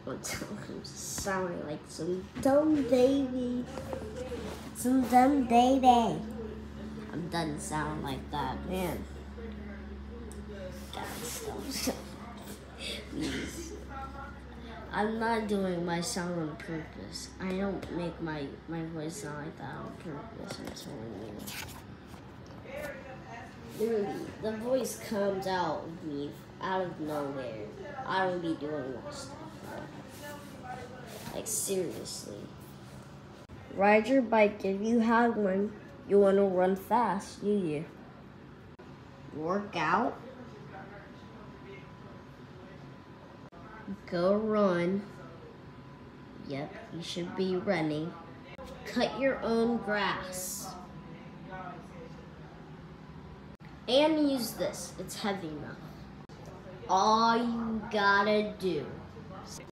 I'm sounding like some dumb baby. Some dumb baby. I'm done sounding like that, man. Guys, please. I'm not doing my sound on purpose. I don't make my voice sound like that on purpose, I'm telling you. Literally, the voice comes out of me out of nowhere. I don't be doing that stuff. Like, seriously. Ride your bike if you have one. You want to run fast, do you? Work out. Go run. Yep, you should be running. Cut your own grass. And use this. It's heavy enough. All you gotta do